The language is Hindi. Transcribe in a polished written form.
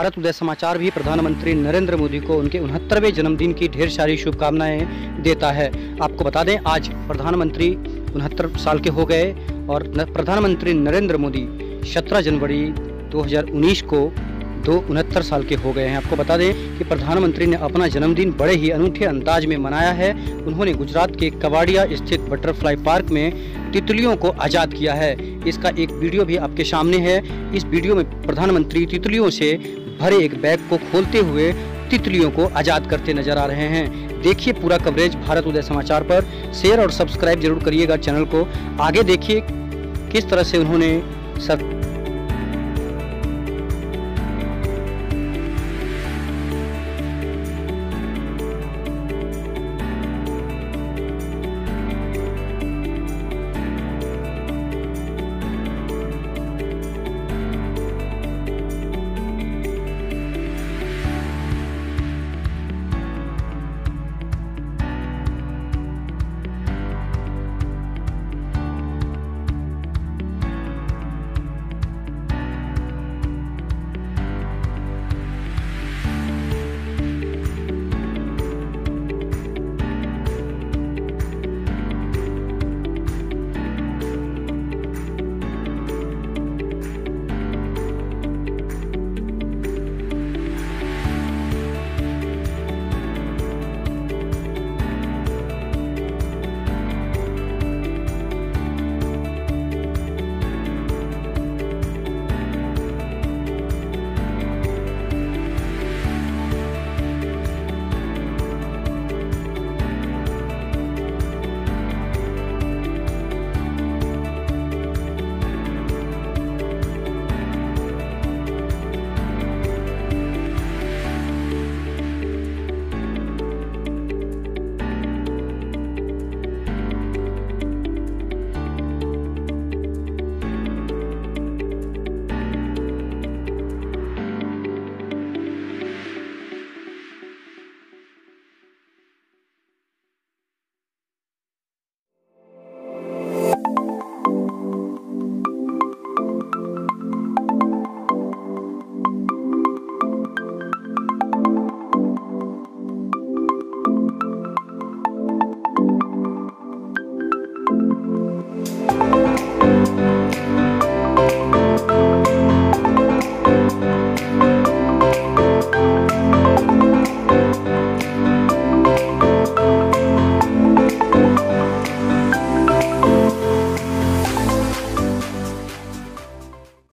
भारत उदय समाचार भी प्रधानमंत्री नरेंद्र मोदी को उनके 69वें जन्मदिन की ढेर सारी शुभकामनाएं देता है। आपको बता दें, आज प्रधानमंत्री 69 साल के हो गए और प्रधानमंत्री नरेंद्र मोदी 17 जनवरी 2019 को 69 साल के हो गए हैं। आपको बता दें कि प्रधानमंत्री ने अपना जन्मदिन बड़े ही अनूठे अंदाज में मनाया है। उन्होंने गुजरात के कवाडिया स्थित बटरफ्लाई पार्क में तितलियों को आज़ाद किया है। इसका एक वीडियो भी आपके सामने है। इस वीडियो में प्रधानमंत्री तितलियों से भरे एक बैग को खोलते हुए तितलियों को आज़ाद करते नजर आ रहे हैं। देखिए पूरा कवरेज भारत उदय समाचार पर। शेयर और सब्सक्राइब जरूर करिएगा चैनल को। आगे देखिए किस तरह से उन्होंने